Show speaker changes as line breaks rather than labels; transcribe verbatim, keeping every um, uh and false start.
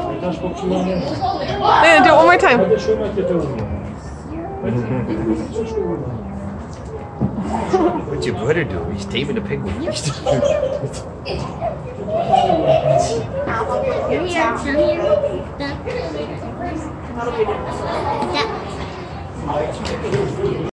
Yeah, do it one more time.
What's your brother doing? He's taming the penguin.
You're here. I'm here.